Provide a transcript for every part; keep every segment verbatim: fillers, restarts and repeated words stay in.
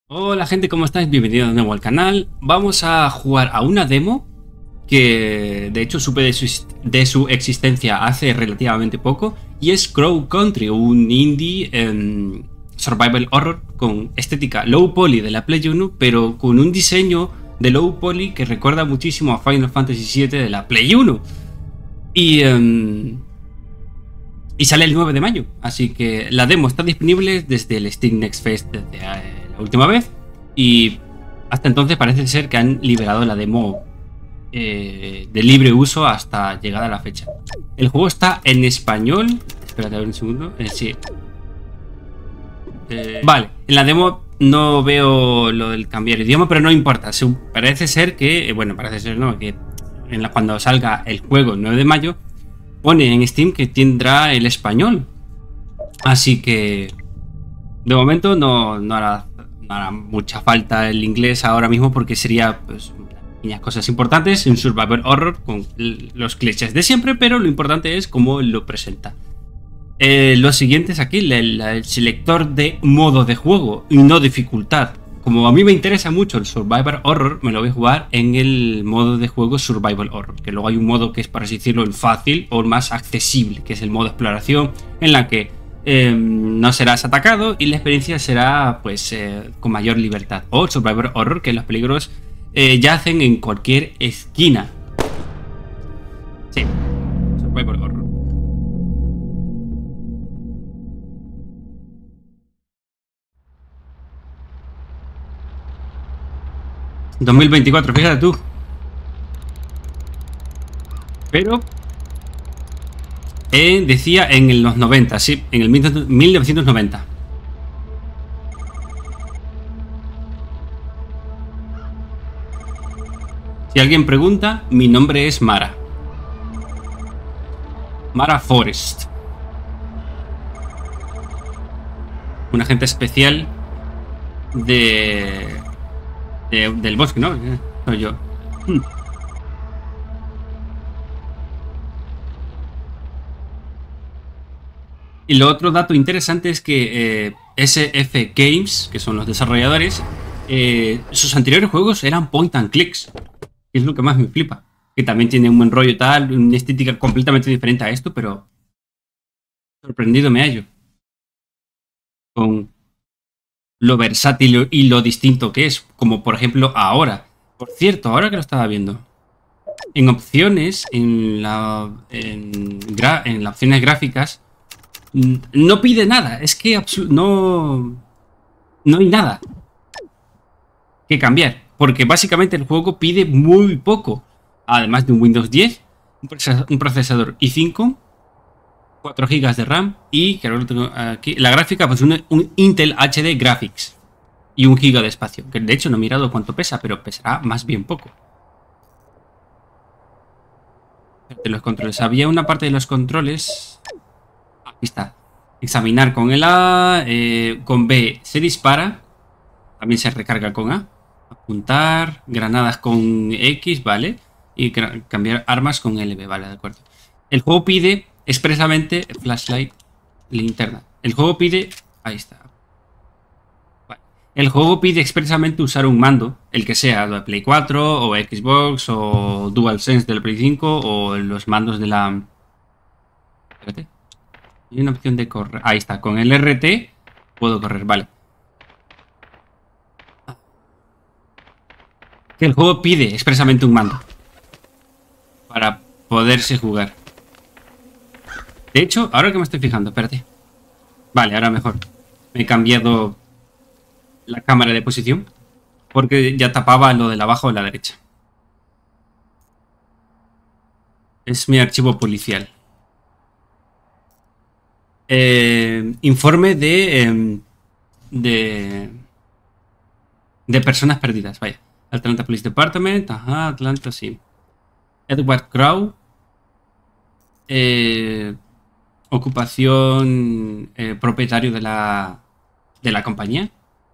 Hola gente, ¿cómo estáis? Bienvenidos de nuevo al canal. Vamos a jugar a una demo que de hecho supe de su, de su existencia hace relativamente poco, y es Crow Country, un indie en survival horror con estética low poly de la Play uno, pero con un diseño de low poly que recuerda muchísimo a Final Fantasy siete de la Play uno. Y, um, y sale el nueve de mayo, así que la demo está disponible desde el Steam Next Fest desde eh, la última vez, y hasta entonces parece ser que han liberado la demo eh, de libre uso hasta llegada la fecha. El juego está en español. Espérate a ver un segundo. Eh, sí. Eh, vale, en la demo no veo lo del cambiar idioma, pero no importa. Parece ser que, eh, bueno, parece ser no, que en la, cuando salga el juego el nueve de mayo, pone en Steam que tendrá el español. Así que de momento no, no, hará, no hará mucha falta el inglés ahora mismo, porque sería pues pequeñas cosas importantes, un survival horror con los clichés de siempre, pero lo importante es cómo lo presenta. Eh, lo siguiente es aquí, el, el selector de modo de juego y no dificultad. Como a mí me interesa mucho el survival horror, me lo voy a jugar en el modo de juego survival horror, que luego hay un modo que es, por así decirlo, el fácil o el más accesible, que es el modo exploración, en la que eh, no serás atacado y la experiencia será pues eh, con mayor libertad. O el survival horror, que los peligros eh, yacen en cualquier esquina. Sí, survival horror. dos mil veinticuatro, fíjate tú. Pero eh, decía en los noventa, sí, en el mil novecientos noventa. Si alguien pregunta, mi nombre es Mara. Mara Forrest. Un agente especial de... De, del bosque, ¿no? Soy yo. Hmm. Y lo otro dato interesante es que eh, S F Games, que son los desarrolladores, eh, sus anteriores juegos eran point and clicks, que es lo que más me flipa. Que también tiene un buen rollo y tal, una estética completamente diferente a esto, pero sorprendido me hallo con lo versátil y lo distinto que es, como por ejemplo ahora. Por cierto, ahora que lo estaba viendo, en opciones, en la en, gra, en las opciones gráficas, no pide nada. Es que no no hay nada que cambiar, porque básicamente el juego pide muy poco. Además de un Windows diez, un procesador i cinco, cuatro gigas de RAM y que ahora lo tengo aquí, la gráfica, pues un, un Intel H D Graphics y un giga de espacio, que de hecho no he mirado cuánto pesa, pero pesará más bien poco. De los controles, había una parte de los controles, aquí está, examinar con el A, eh, con B se dispara, también se recarga con A, apuntar, granadas con X, vale, y cambiar armas con L B, vale, de acuerdo. El juego pide expresamente flashlight, linterna. El juego pide... Ahí está. Vale. El juego pide expresamente usar un mando, el que sea, de Play cuatro o Xbox o DualSense del Play cinco o los mandos de la... Espérate. Hay una opción de correr. Ahí está. Con el R T puedo correr, vale. Que el juego pide expresamente un mando para poderse jugar. De hecho, ahora que me estoy fijando, espérate. Vale, ahora mejor. Me he cambiado la cámara de posición porque ya tapaba lo de la abajo o la derecha. Es mi archivo policial. Eh, informe de, eh, de... De personas perdidas, vaya. Atlanta Police Department, ajá, Atlanta, sí. Edward Crow. Eh... Ocupación, eh, propietario de la de la compañía.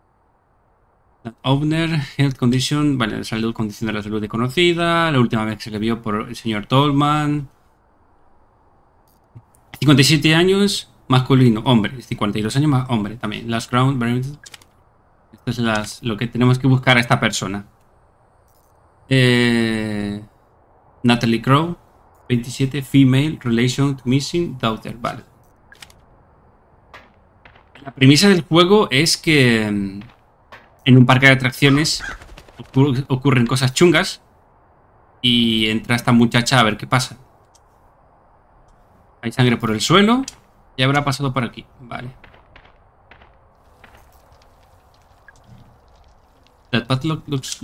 Owner, health condition, vale, salud, condición de la salud desconocida. La última vez que se le vio por el señor Tolman. cincuenta y siete años, masculino, hombre. cincuenta y dos años más hombre también. Last Crown, Esto es las, lo que tenemos que buscar a esta persona. Eh, Natalie Crow, veintisiete, female, relation to missing daughter. Vale. La premisa del juego es que en un parque de atracciones ocur ocurren cosas chungas y entra esta muchacha a ver qué pasa. Hay sangre por el suelo y habrá pasado por aquí. Vale. That path look, looks...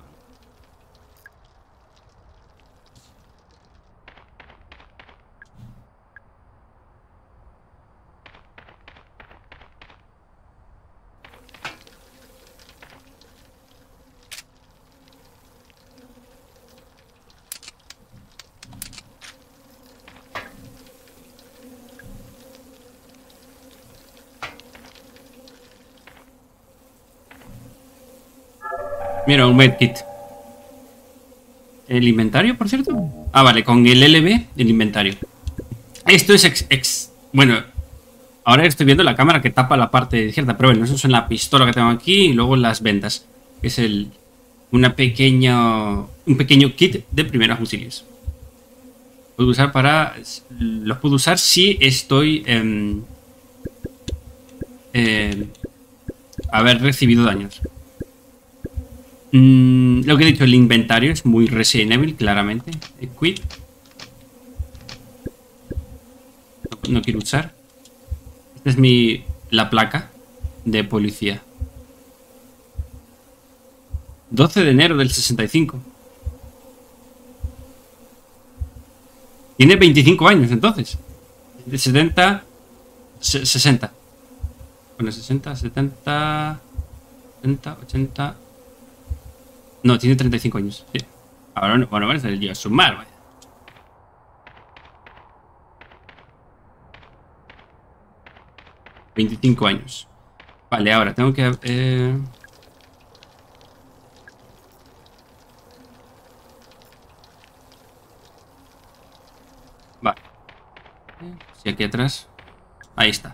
Mira, un medkit. ¿El inventario, por cierto? Ah, vale, con el L B, el inventario. Esto es ex, ex... Bueno, ahora estoy viendo la cámara que tapa la parte izquierda, pero bueno, eso es en la pistola que tengo aquí y luego las vendas. Que es el... Una pequeña... Un pequeño kit de primeros auxilios. Puedo usar para... Los puedo usar si estoy... Eh, eh, haber recibido daños. Mm, lo que he dicho, el inventario es muy Resident Evil, claramente. Equip. No, no quiero usar. Esta es mi... La placa de policía. doce de enero del sesenta y cinco. Tiene veinticinco años, entonces. De setenta... sesenta. Bueno, sesenta, setenta... setenta, ochenta... No, tiene treinta y cinco años. Sí. Ahora no, bueno, vale, yo a sumar, vaya. veinticinco años. Vale, ahora tengo que... Eh... Vale. Sí, aquí atrás. Ahí está.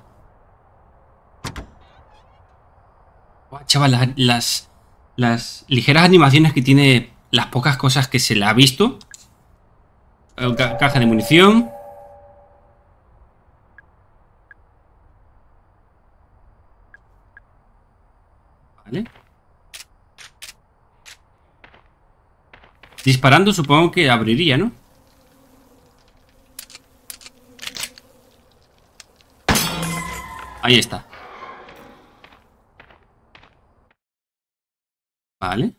Buah, chaval, las... las... Las ligeras animaciones que tiene, las pocas cosas que se le ha visto. Ca caja de munición. Vale. Disparando supongo que abriría, ¿no? Ahí está. Vale.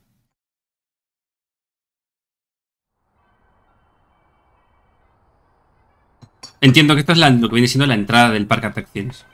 Entiendo que esto es la, lo que viene siendo la entrada del parque de atracciones.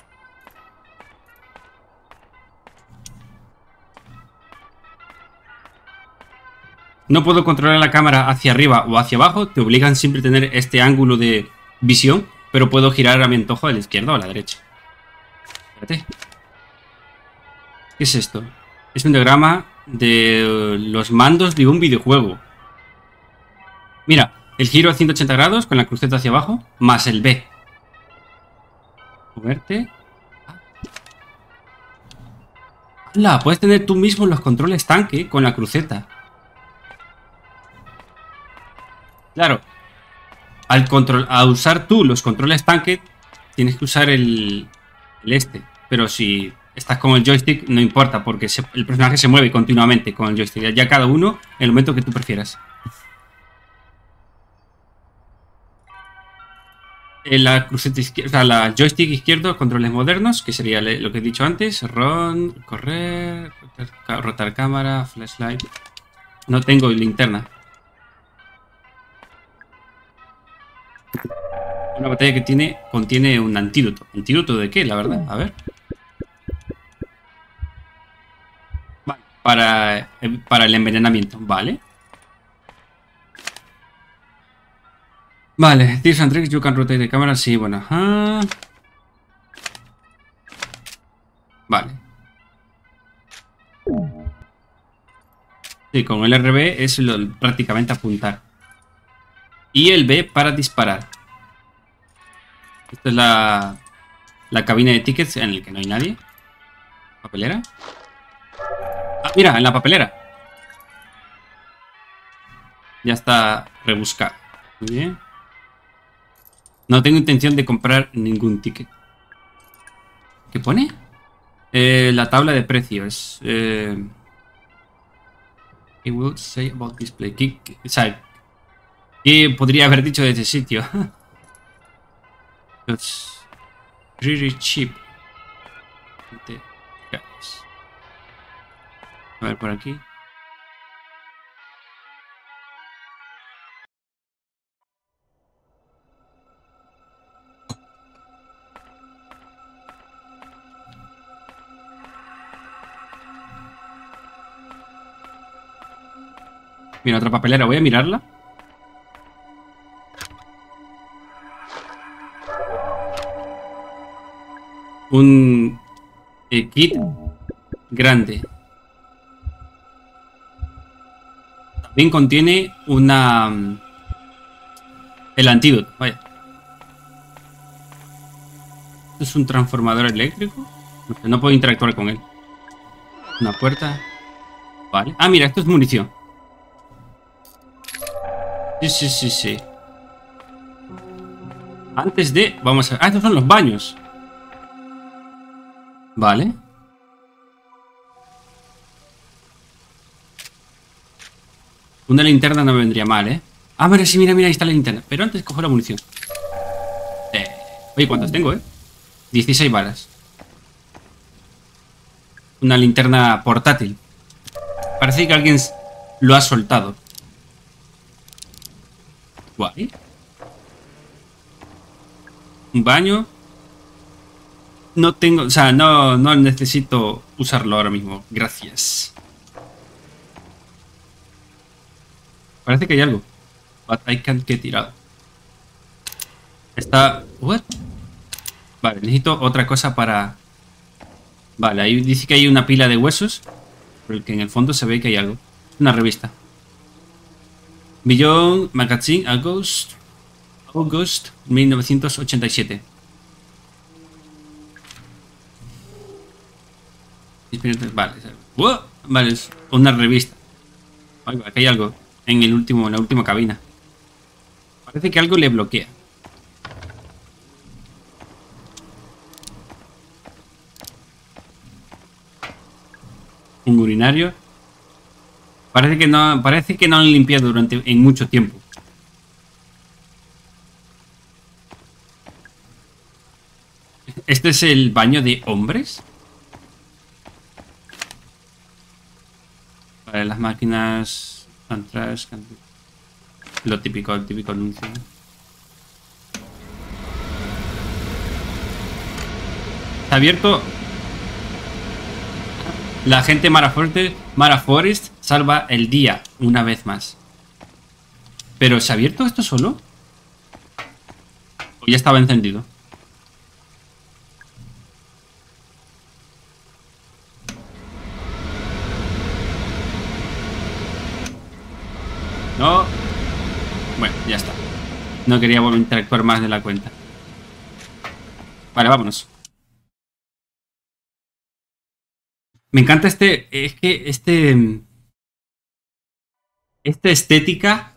No puedo controlar la cámara hacia arriba o hacia abajo. Te obligan siempre a tener este ángulo de visión. Pero puedo girar a mi antojo a la izquierda o a la derecha. Espérate. ¿Qué es esto? Es un diagrama de los mandos de un videojuego. Mira, el giro a ciento ochenta grados con la cruceta hacia abajo, más el B. Moverte. ¡Hala! Puedes tener tú mismo los controles tanque con la cruceta. Claro. Al, control, al usar tú los controles tanque, tienes que usar el, el este. Pero si... estás con el joystick, no importa, porque se, el personaje se mueve continuamente con el joystick. Ya cada uno en el momento que tú prefieras. En la cruceta izquierda, o sea, la joystick izquierdo, controles modernos, que sería lo que he dicho antes. Run, correr, rotar, rotar cámara, flashlight. No tengo linterna. Una botella que tiene, contiene un antídoto. ¿Antídoto de qué, la verdad? A ver. Para, para el envenenamiento, vale. Vale, tips and tricks, you can rotate the camera. Sí, bueno, ajá. Vale. Sí, con el R B es lo, prácticamente apuntar. Y el B para disparar. Esta es la, la cabina de tickets en la que no hay nadie. Papelera. Mira, en la papelera. Ya está rebuscado. Muy bien. No tengo intención de comprar ningún ticket. ¿Qué pone? Eh, la tabla de precios. Eh, I will say about display. ¿Qué, qué, o sea, ¿qué podría haber dicho de ese sitio? It's really cheap. A ver, por aquí. Mira, otra papelera. Voy a mirarla. Un eh, kit grande. También contiene una... El antídoto, vaya. ¿Esto es un transformador eléctrico? No sé, no puedo interactuar con él. Una puerta. Vale. Ah, mira, esto es munición. Sí, sí, sí, sí. Antes de... Vamos a... Ah, estos son los baños. Vale. Una linterna no me vendría mal, ¿eh? Ah, pero sí, mira, mira, ahí está la linterna. Pero antes cojo la munición. Eh. Oye, ¿cuántas tengo, eh? dieciséis balas. Una linterna portátil. Parece que alguien lo ha soltado. Guay. Un baño. No tengo... O sea, no, no necesito usarlo ahora mismo. Gracias. Parece que hay algo. But I can't get it out. Está... What? Vale, necesito otra cosa para... Vale, ahí dice que hay una pila de huesos. Porque en el fondo se ve que hay algo. Una revista. Beyond Magazine August... August mil novecientos ochenta y siete. Vale, ¡wow! Vale, es una revista. Ay, aquí hay algo en el último, en la última cabina. Parece que algo le bloquea. Un urinario. Parece que no, parece que no han limpiado durante en mucho tiempo. ¿Este es el baño de hombres? Vale, las máquinas atrás. Lo típico, el típico anuncio. Está abierto. La gente Mara Forest, Mara Forest salva el día una vez más. ¿Pero se ha abierto esto solo? ¿O ya estaba encendido? No. Bueno, ya está. No quería volver a interactuar más de la cuenta. Vale, vámonos. Me encanta este... Es que este... Esta estética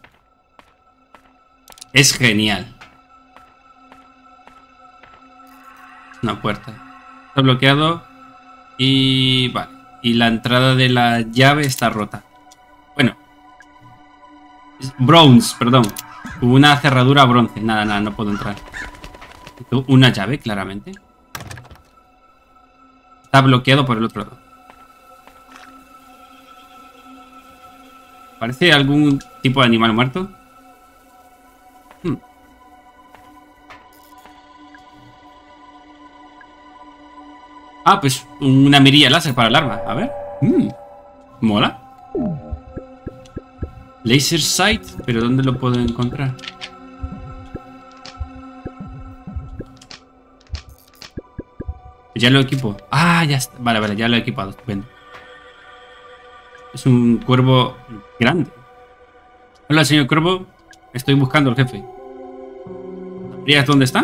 es genial. Una puerta. Está bloqueado. Y... Vale. Y la entrada de la llave está rota. Bueno. Bronze, perdón. Una cerradura bronce. Nada, nada, no puedo entrar. Una llave, claramente. Está bloqueado por el otro lado. ¿Parece algún tipo de animal muerto? Hmm. Ah, pues una mirilla láser para el arma. A ver. Hmm. Mola. Laser sight. ¿Pero dónde lo puedo encontrar? Ya lo equipo. Ah, ya está. Vale, vale, ya lo he equipado. Estupendo. Es un cuervo grande. Hola, señor cuervo. Estoy buscando al jefe. ¿Sabrías dónde está?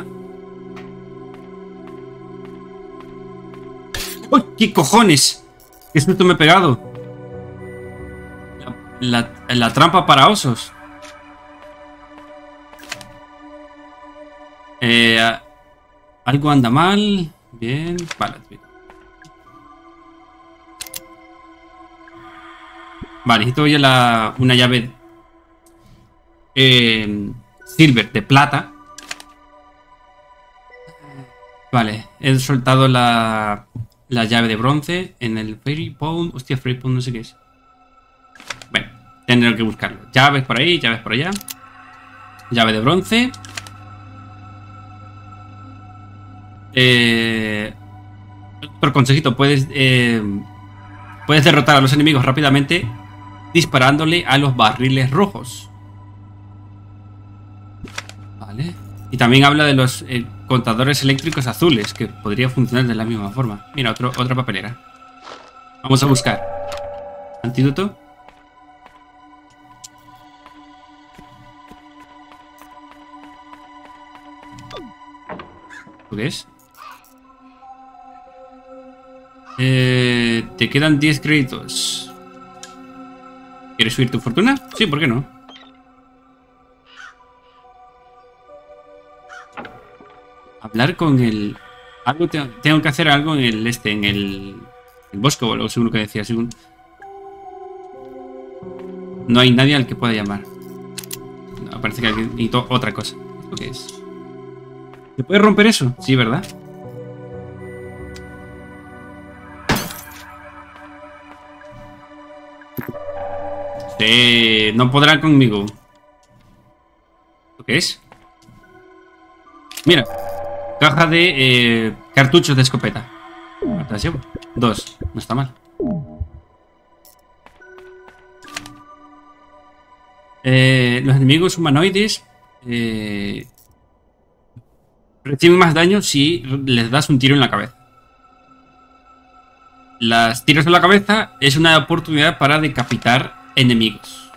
¡Uy! ¡Qué cojones! ¡Qué susto me he pegado! La, la trampa para osos. Eh, algo anda mal. Bien. Vale. Vale, necesito ya la, una llave eh, silver de plata. Vale, he soltado la, la llave de bronce en el Fairy Pound. Hostia, Fairy Pound no sé qué es. Bueno, tendré que buscarlo. Llaves por ahí, llaves por allá. Llave de bronce. Eh, otro consejito, puedes, eh, puedes derrotar a los enemigos rápidamente disparándole a los barriles rojos. Vale. Y también habla de los eh, contadores eléctricos azules, que podría funcionar de la misma forma. Mira, otro, otra papelera. Vamos a buscar. Antídoto. ¿Qué es? Eh, te quedan diez créditos. ¿Quieres subir tu fortuna? Sí, ¿por qué no? Hablar con el... Algo te... Tengo que hacer algo en el este, en el... El bosque o algo, según lo que decía, según... No hay nadie al que pueda llamar. No, parece que necesito otra cosa. ¿Esto qué es? ¿Se puede romper eso? Sí, ¿verdad? Sí, no podrá conmigo. ¿Lo qué es? Mira. Caja de eh, cartuchos de escopeta. ¿Te las llevo? Dos. No está mal. Eh, los enemigos humanoides eh, reciben más daño si les das un tiro en la cabeza. Las tiros en la cabeza es una oportunidad para decapitar enemigos.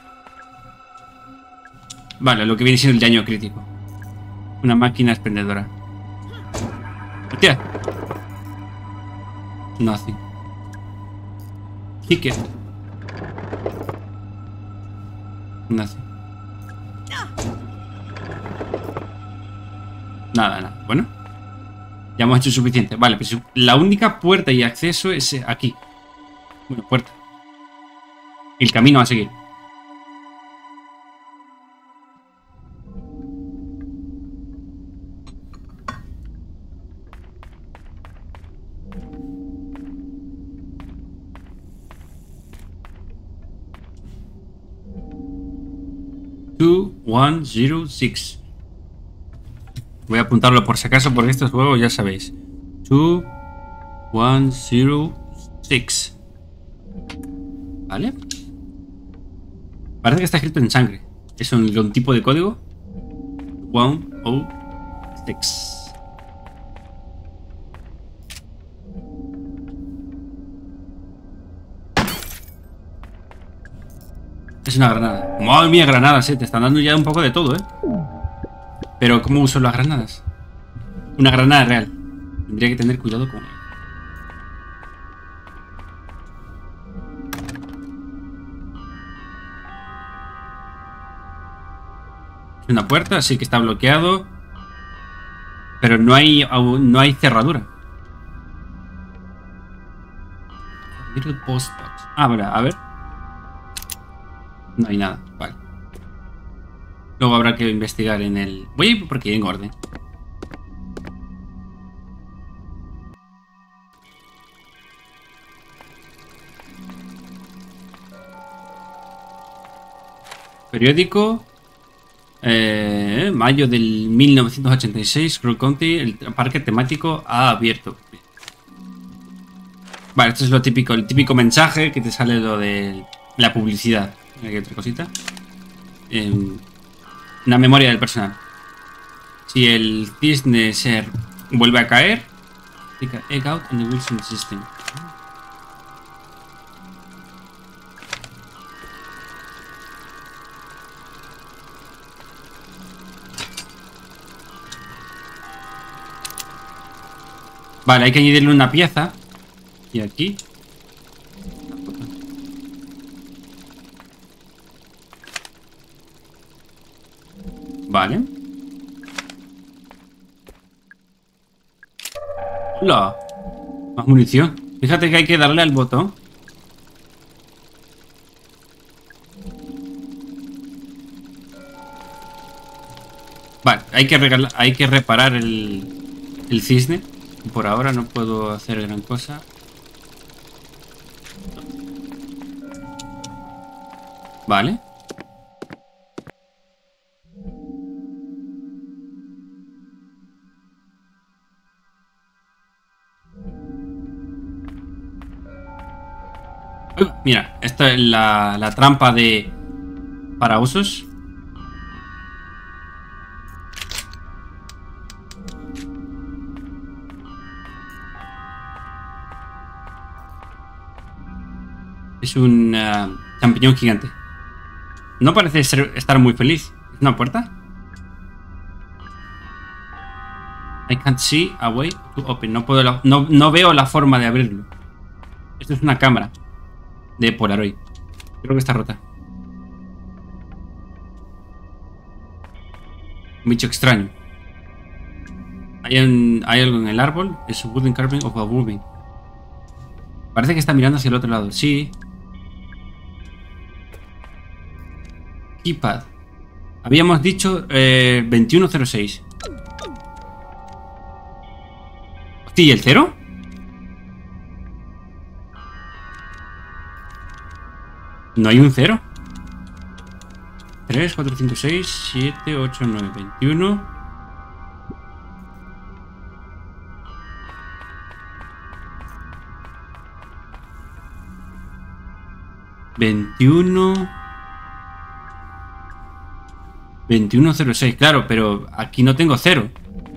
Vale, lo que viene siendo el daño crítico. Una máquina expendedora. Hostia. Nothing. Kick it. Nothing. Nada, nada. Bueno. Ya hemos hecho suficiente. Vale, pues la única puerta y acceso es aquí. Bueno, puerta. El camino a seguir. dos uno cero seis. Voy a apuntarlo por si acaso, porque estos juegos ya sabéis. dos uno cero seis. ¿Vale? Parece que está escrito en sangre. Es un, un tipo de código. uno cero seis. Es una granada. Madre mía, granadas, eh. Te están dando ya un poco de todo, eh. Pero, ¿cómo uso las granadas? Una granada real. Tendría que tener cuidado con ella. Es una puerta, así que está bloqueado. Pero no hay, no hay cerradura. Little post box. Ah, bueno, a ver. No hay nada, vale. Luego habrá que investigar en el... Voy a ir por aquí en orden. Periódico. Eh, mayo del mil novecientos ochenta y seis, Crow County, el parque temático ha abierto. Vale, esto es lo típico, el típico mensaje que te sale lo de la publicidad. Aquí hay otra cosita. Eh, una memoria del personal. Si el cisne ser vuelve a caer, egg out in the Wilson system. Vale, hay que añadirle una pieza. Y aquí. Vale. ¡Hola! Más munición. Fíjate que hay que darle al botón. Vale, hay que, regalar, hay que reparar el, el cisne. Por ahora no puedo hacer gran cosa. Vale. Uy, mira, esta es la, la trampa de para osos. Es un uh, champiñón gigante. No parece ser, estar muy feliz. ¿Es una puerta? I can't see a way to open. No, puedo la, no, no veo la forma de abrirlo. Esto es una cámara de Polaroid. Creo que está rota. Un bicho extraño. Hay, un, hay algo en el árbol. Es un wooden carving of a woman. Parece que está mirando hacia el otro lado. Sí. Keypad. Habíamos dicho eh, veintiuno cero seis. Hostia, ¿y el cero? No hay un cero. tres, cuatro, cinco, seis, siete, ocho, nueve, veintiuno. veintiuno. veintiuno cero seis, claro, pero aquí no tengo cero.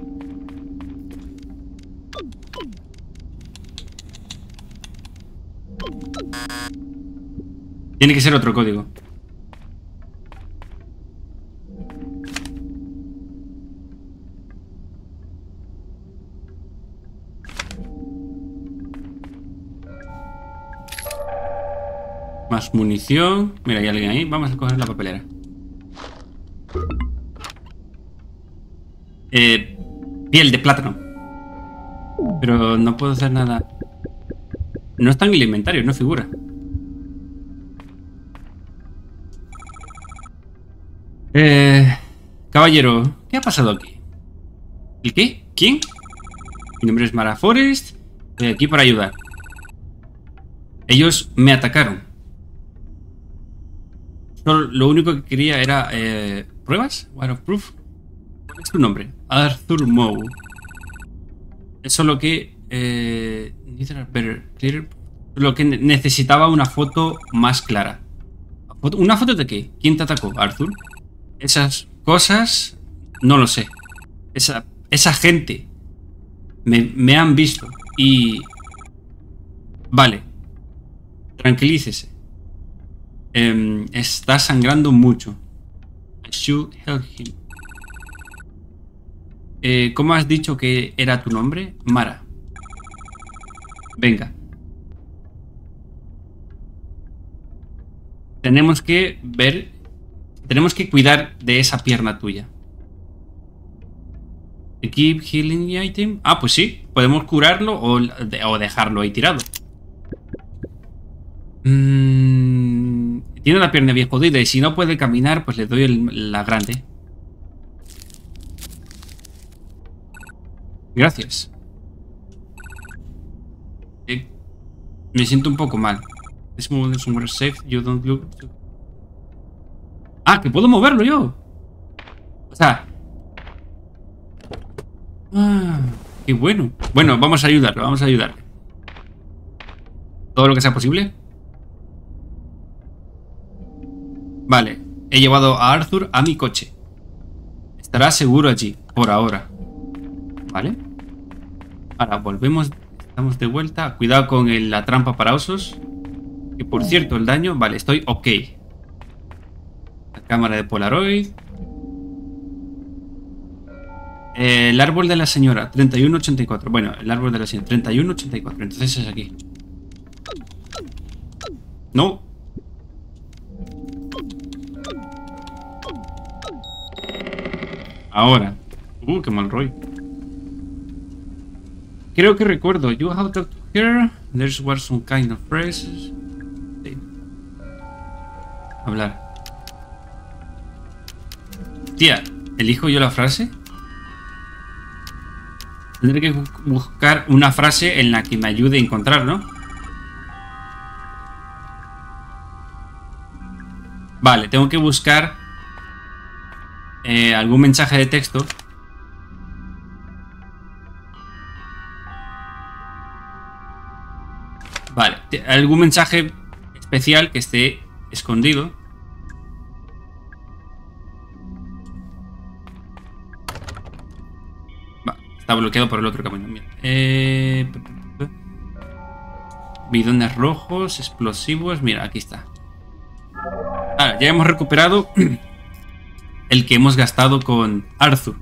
Tiene que ser otro código. Más munición. Mira, hay alguien ahí. Vamos a coger la papelera. Eh, piel de plátano. Pero no puedo hacer nada. No está en el inventario, no figura. Eh, caballero, ¿qué ha pasado aquí? ¿El qué? ¿Quién? Mi nombre es Mara Forest. Estoy aquí para ayudar. Ellos me atacaron. Solo, lo único que quería era eh, ¿pruebas? What of proof? ¿Cuál es tu nombre? Arthur Moe. Es solo que eh, lo que necesitaba una foto más clara. ¿Una foto de qué? ¿Quién te atacó? ¿Arthur? Esas cosas no lo sé. Esa, esa gente me, me han visto y... Vale. Tranquilícese. Eh, está sangrando mucho. I should help him. Eh, ¿Cómo has dicho que era tu nombre? Mara. Venga. Tenemos que ver... Tenemos que cuidar de esa pierna tuya. Keep healing item. Ah, pues sí. Podemos curarlo o, o dejarlo ahí tirado. Mm, tiene la pierna bien jodida y si no puede caminar, pues le doy el, la grande. Gracias. Eh, me siento un poco mal. This movement is somewhere safe. You don't look... Ah, que puedo moverlo yo. O sea... Ah, qué bueno. Bueno, vamos a ayudarlo, vamos a ayudarle. Todo lo que sea posible. Vale, he llevado a Arthur a mi coche. Estará seguro allí, por ahora. Vale. Ahora volvemos, estamos de vuelta. Cuidado con el, la trampa para osos. Que por cierto, el daño... Vale, estoy ok. La cámara de Polaroid. Eh, el árbol de la señora, treinta y uno ochenta y cuatro. Bueno, el árbol de la señora, treinta y uno ochenta y cuatro. Entonces es aquí. No. Ahora. Uh, qué mal rollo. Creo que recuerdo. You have talked to her. There's were some kind of phrases. Sí. Hablar. Tía, ¿elijo yo la frase? Tendré que buscar una frase en la que me ayude a encontrar, ¿no? Vale, tengo que buscar eh, algún mensaje de texto. Vale, algún mensaje especial que esté escondido. Va, está bloqueado por el otro camino. Mira. Eh, bidones rojos, explosivos. Mira, aquí está. Ah, ya hemos recuperado el que hemos gastado con Arthur.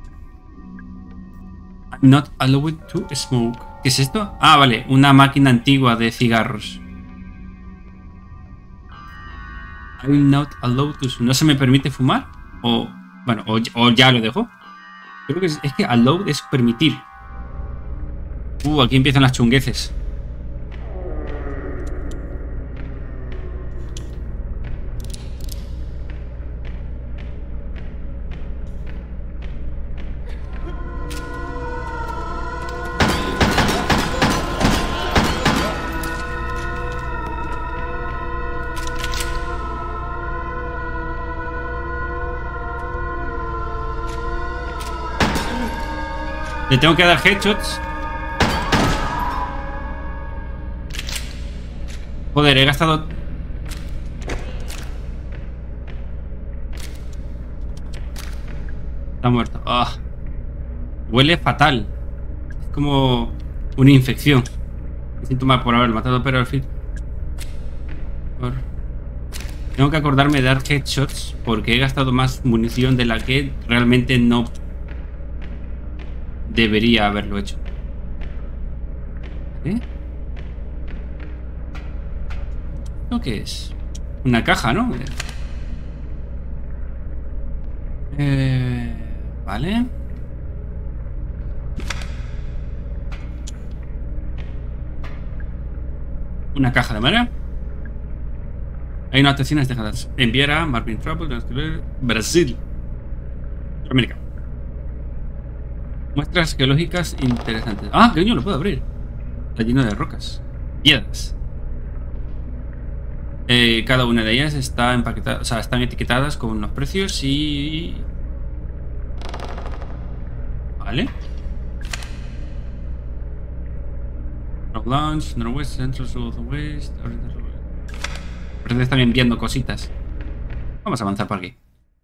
I'm not allowed to smoke. ¿Qué es esto? Ah, vale, una máquina antigua de cigarros. I'm not allowed to smoke. ¿No se me permite fumar? O, bueno, o, o ya lo dejo. Creo que es, es que allowed es permitir. Uh, aquí empiezan las chungueces. Le tengo que dar headshots. Joder, he gastado... Está muerto. Oh. Huele fatal. Es como una infección. Me siento mal por haber matado, pero al fin... Por... Tengo que acordarme de dar headshots porque he gastado más munición de la que realmente no... debería haberlo hecho. ¿Eh? ¿Esto qué es? Una caja, ¿no? Eh, vale. Una caja de madera. Hay unas notaciones dejadas. Enviar a Marvin Trouble, Brasil. América. Muestras geológicas interesantes. Ah, coño, lo puedo abrir. Está lleno de rocas. Piedras. Eh, cada una de ellas está empaquetada, o sea, están etiquetadas con los precios y... Vale. North Launch, Northwest, Central, Southwest. Parece que están enviando cositas. Vamos a avanzar por aquí.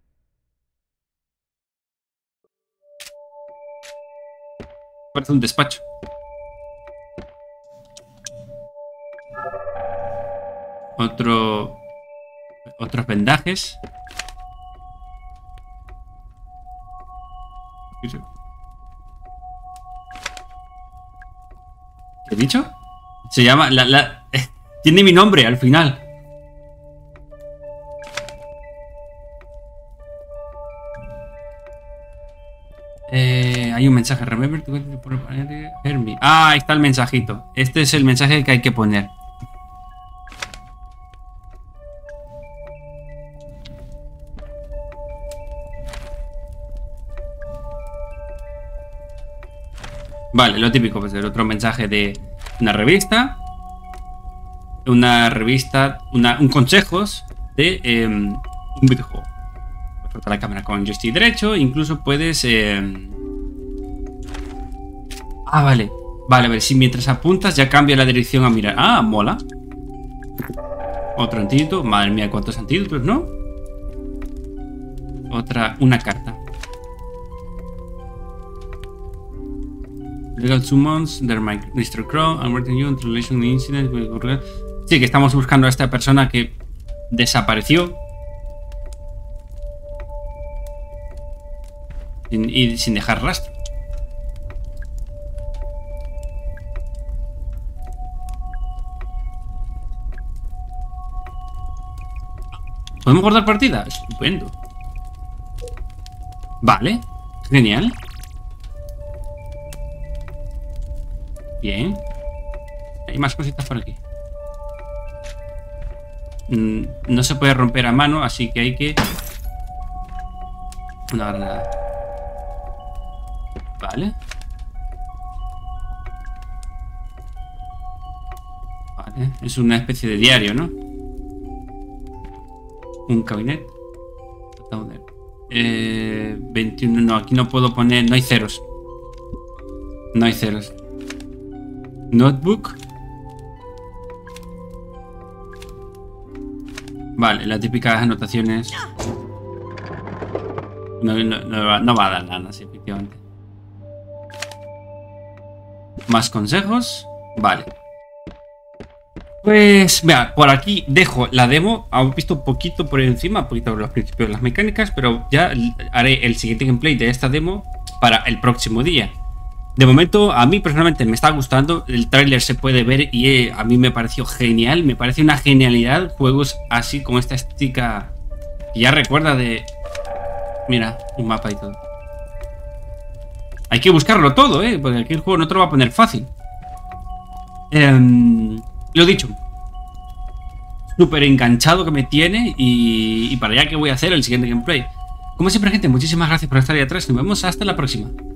Parece un despacho. Otro... Otros vendajes. ¿Qué he dicho? Se llama... La, la, eh, tiene mi nombre al final. Eh, hay un mensaje. Remember to Hermi. Ah, ahí está el mensajito. Este es el mensaje que hay que poner. Vale, lo típico, pues el otro mensaje de una revista. Una revista, una, un consejos de eh, un videojuego. Frota la cámara con joystick derecho. Incluso puedes... Eh... Ah, vale. Vale, a ver, si mientras apuntas ya cambia la dirección a mirar. Ah, mola. Otro antídoto. Madre mía, cuántos antídotos, ¿no? Otra, una carta. Legal summons, they're my mister Crow, I'm writing you in relation to the incident with... Sí, que estamos buscando a esta persona que desapareció. Sin, y sin dejar rastro. ¿Podemos guardar partida? Estupendo. Vale. Genial. Bien. Hay más cositas por aquí. Mm, no se puede romper a mano, así que hay que... Una granada. Vale. Vale. Es una especie de diario, ¿no? Un cabinet. Eh, veintiuno. No, aquí no puedo poner... No hay ceros. No hay ceros. Notebook. Vale, las típicas anotaciones. No, no, no, va, no va a dar nada, sí, efectivamente. Más consejos. Vale. Pues, vea, por aquí dejo la demo. Hemos visto un poquito por encima, un poquito los principios de las mecánicas, pero ya haré el siguiente gameplay de esta demo para el próximo día. De momento, a mí personalmente me está gustando. El tráiler se puede ver y eh, a mí me pareció genial. Me parece una genialidad juegos así, con esta estética que ya recuerda de... Mira, un mapa y todo. Hay que buscarlo todo, ¿eh? Porque aquí el juego no te lo va a poner fácil. Eh, lo dicho. Súper enganchado que me tiene y, y para allá que voy a hacer el siguiente gameplay. Como siempre, gente, muchísimas gracias por estar ahí atrás. Nos vemos hasta la próxima.